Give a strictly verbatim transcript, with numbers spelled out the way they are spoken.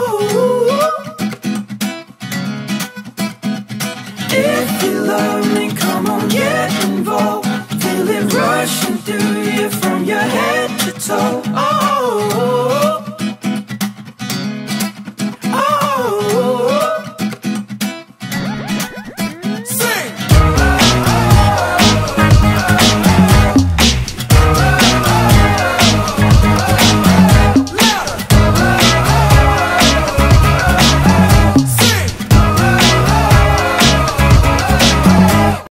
If you love me, come on, get involved. Feel it rushing through you from your head to toe. Oh.